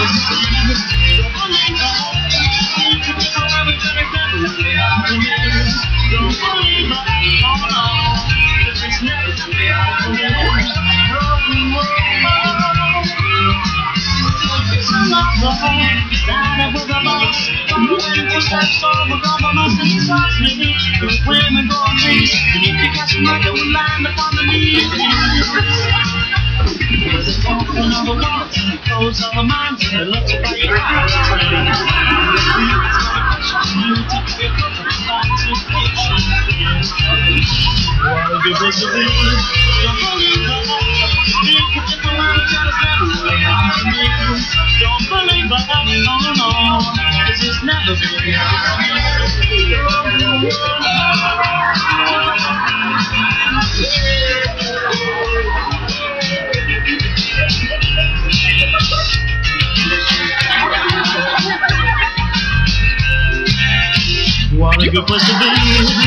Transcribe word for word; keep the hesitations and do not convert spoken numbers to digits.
Women go on trees, and if you catch them, I will land upon the knees. There's a talk on the walls, and it goes on the minds, and it looks by your eyes. You take your foot and start to picture. While you persevere, don't believe that. You can get the line and try to step away. Don't believe that, no, no, this is never been. What a good place to be.